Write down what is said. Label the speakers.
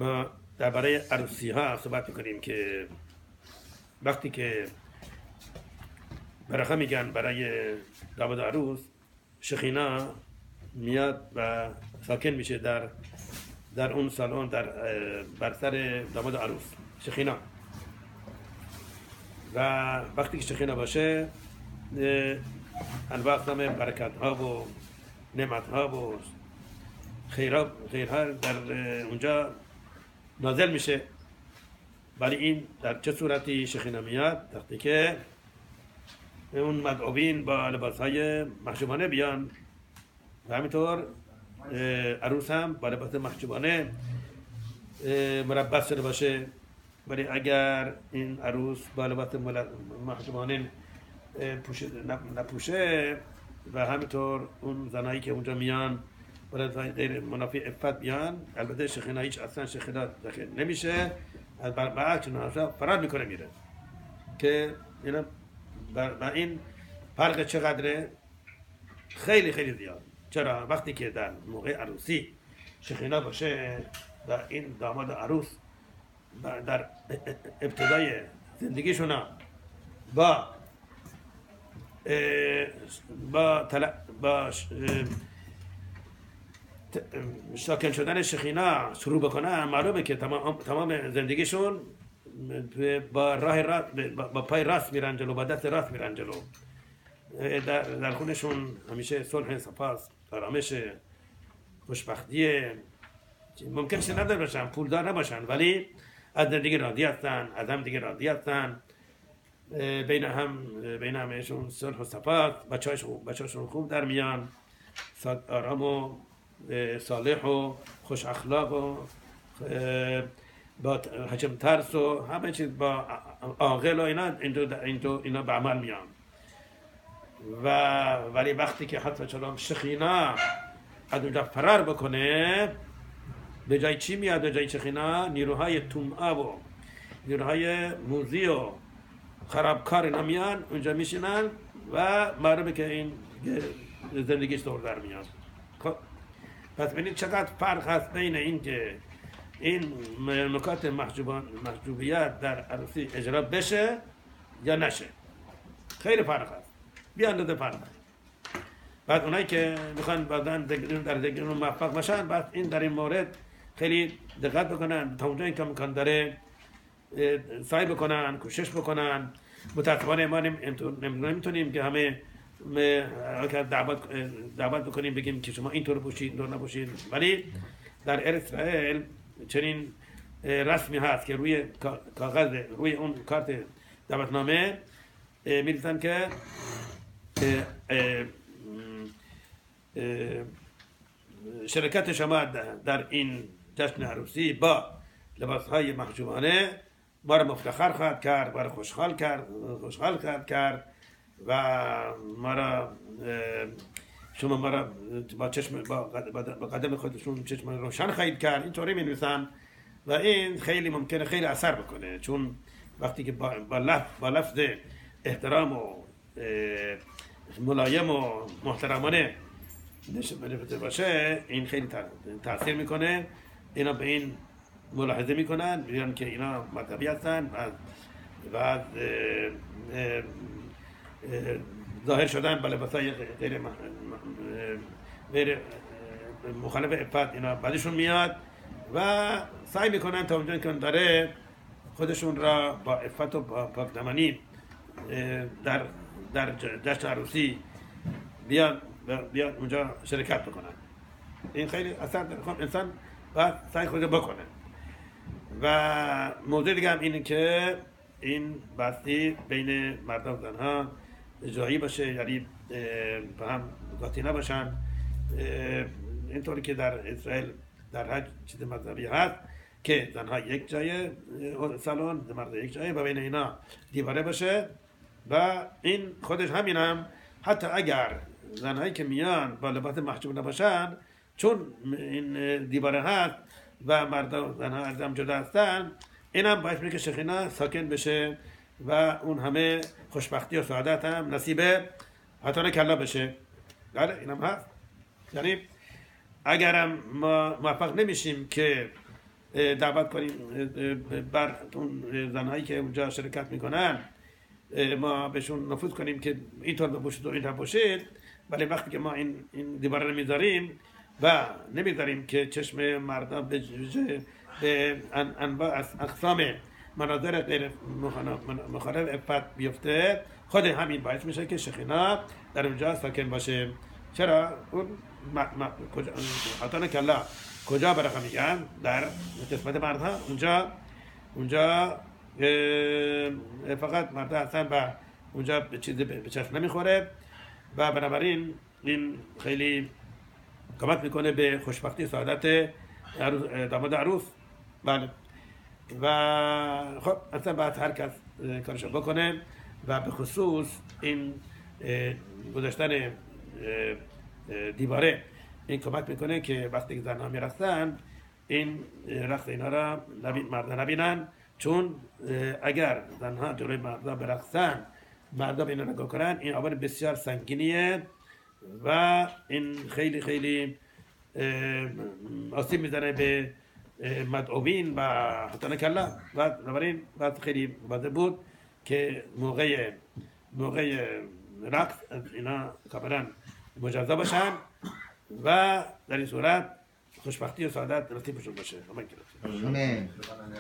Speaker 1: ما درباره عروسی ها صحبت میکنیم که وقتی که برخه میگن برای داماد عروس، شخینا میاد و ساکن میشه در اون سالن، بر سر داماد عروس شخینا. و وقتی که شخینا باشه انواع اقسام برکت ها و نعمت ها و خیرها در اونجا نازل میشه. ولی این در چه صورتی شخینا میاد؟ وقتی که اون مدعوین با لباس های محجوبانه بیان و همینطور عروس هم با لباس محجوبانه ملبس شده باشه. ولی اگر این عروس با لباس محجوبانه نپوشه و همینطور اون زنایی که اونجا میان برای غیر منافی افت بیان، البته شخینا هیچ اصلا شخینا داخل نمیشه، برعکس فرار میکنه میره. که اینا و این فرق چقدره؟ خیلی خیلی زیاد. چرا؟ وقتی که در موقع عروسی شخینا باشه و این داماد عروس در ابتدای زندگیشون با ساکن شدن شخینا شروع بکنن، معلومه که تمام زندگیشون با راه راست، با پای راست میرن جلو، با دست راست میرن جلو. در خونشون همیشه صلح، صفاست، آرامش، خوشبختی. ممکنه چیزی نداشته باشن، پولدار نباشن، ولی از زندگی راضی هستن، از هم دیگه راضی هستن. بین همشون صلح و صفاست، بچه‌هاشون خوب در میان، آرام و صالح و خوش اخلاق و با حجم ترس و همه چیز، با عاقل و اینا به عمل میان. ولی وقتی که حتی چرا شخینا از اونجا فرار بکنه، به جای چی میاد؟ به جای شخینا نیروهای طمع و نیروهای موذی و خرابکار اینا میان اونجا میشینن و معلومه که این زندگیش دور در میاد. خب پس ببینید چقدر فرق هست بین این که این نکات محجوبیت در عروسی اجرا بشه یا نشه. خیلی فرق هست، بی اندازه فرق هست. بعد اونایی که میخوان بعدن در زندگیشون موفق بشن، بعد این در این مورد خیلی دقت بکنن، تا اونجایی که امکان داره سعی بکنن، کوشش بکنن. متاسفانه ما نمیتونیم که همه دعوت بکنیم بگیم که شما اینطور باشید، اینطور نباشید. ولی در اسرائیل چنین رسمی هست که روی کاغذ، روی اون کارت دعوتنامه می‌نویسن که شرکت شما در این جشن عروسی با لباس‌های محجوبانه ما را مفتخر خواهد کرد، ما را خوشحال خواهد کرد و شما ما را با قدم خودشون چشم روشن خواهید کرد. اینطوری می‌نویسن و این خیلی ممکنه خیلی اثر بکنه، چون وقتی که با لفظ احترام و ملایم و محترمانه نوشته باشه، این خیلی تاثیر میکنه. اینا به این ملاحظه میکنن، میگن که اینا مذهبی هستن و ظاهر شدن با لباسای غیر مخالف عفت اینا بعدشون میاد و سعی میکنن تا اونجایی که داره خودشون را با عفت و پاکدامنی در جشن عروسی بیان اونجا شرکت بکنن. این خیلی اثر داره. خب انسان باید سعی خودش بکنه. و موضوع دیگه هم اینه که این بستی بین مرد و زنها جایی باشه، یعنی با هم قاطی نباشن. اینطوری که در اسرائیل در هر چیز مذهبی هست که زنها یک جای سالن، مرد یک جای، و بین اینا دیواره باشه. و این خودش همین حتی اگر زنهایی که میان با لباس محجوب نباشن، چون این دیواره هست و مرد و زنها از هم جدا هستن، این هم باعث میشه که شخینا ساکن بشه و اون همه خوشبختی و سعادت هم نصیب حتی کلا بشه. بله این هم هست. یعنی اگر هم ما موفق نمیشیم که دعوت کنیم بر اون زنهایی که اونجا شرکت میکنن، ما بهشون نفوذ کنیم که اینطور بپوشید و این بپوشید. ولی وقتی که ما این دیواره رو میذاریم و نمیذاریم که چشم مردم به انواع اقسام مناظر غیر مخالف افت بیفته، خود همین باعث میشه که شیخینا در اونجا ساکن باشه. چرا؟ اون حتان کلا کجا برخ میگن؟ در قسمت مردها. اونجا فقط مرد هستن و اونجا چیزی به چشم نمیخوره و بنابراین این خیلی کمک میکنه به خوشبختی سعادت داماد عروس. بله. و خب اصلا باید هر کس کارشو بکنه و به خصوص این گذاشتن دیواره این کمک میکنه که وقتی که زنها میرقصن این رقص اینا را مردا نبینن، چون اگر زنها جلوی مردا برقصن، مردا به اینا نگاه کنن، این آوار بسیار سنگینیه و این خیلی خیلی آسیب میزنه به مدعوین و حتی کلا. و بنابراین باید خیلی واضح بود که موقع رقص اینا کاملا مجزا باشن و در این صورت خوشبختی و سعادت نصیبشون باشه.
Speaker 2: آمین.